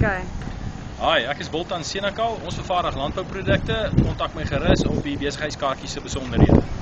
Okay. Hi, ek is Boltan Senekal. Ons vervaardig landbouprodukte. Kontak my gerus op die besigheidskaartjies se besonderhede.